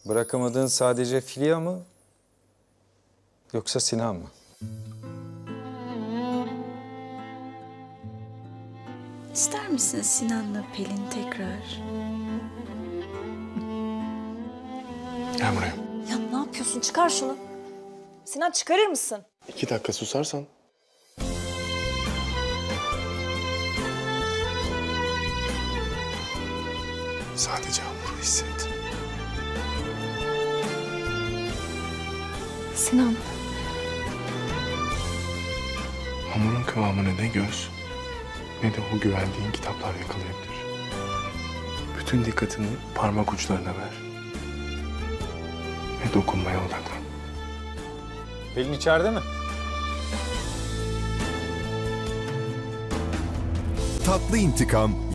Bırakamadığın sadece Fulya mı? Yoksa Sinan mı? İster misin Sinan'la Pelin tekrar? Gel buraya. Ya ne yapıyorsun? Çıkar şunu. Sinan çıkarır mısın? 2 dakika susarsan. Sadece hamuru hisset. Sinan. Hamurun kıvamını ne göz ne de o güvendiğin kitaplar yakalayabilir. Bütün dikkatini parmak uçlarına ver. Ve dokunmaya odaklan. Pelin içeride mi? Tatlı İntikam